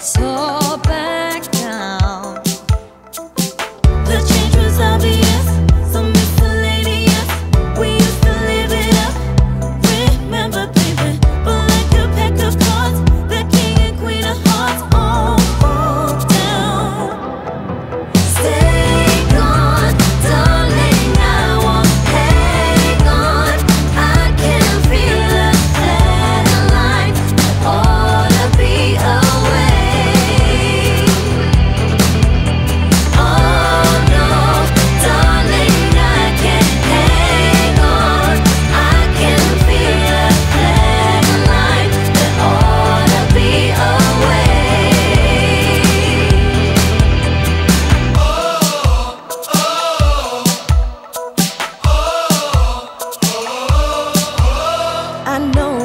so back down. The change was obvious, so miscellaneous. We used to live it up. Remember, baby, but like a pack of cards, the king and queen of hearts all down. Stay gone, darling, I won't hang on. I can feel the flatline, ought to be away. Oh no, darling, I can't hang on. I can feel the flatline, that ought to be away. I know